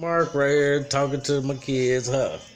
Mark right here talking to my kids, huh?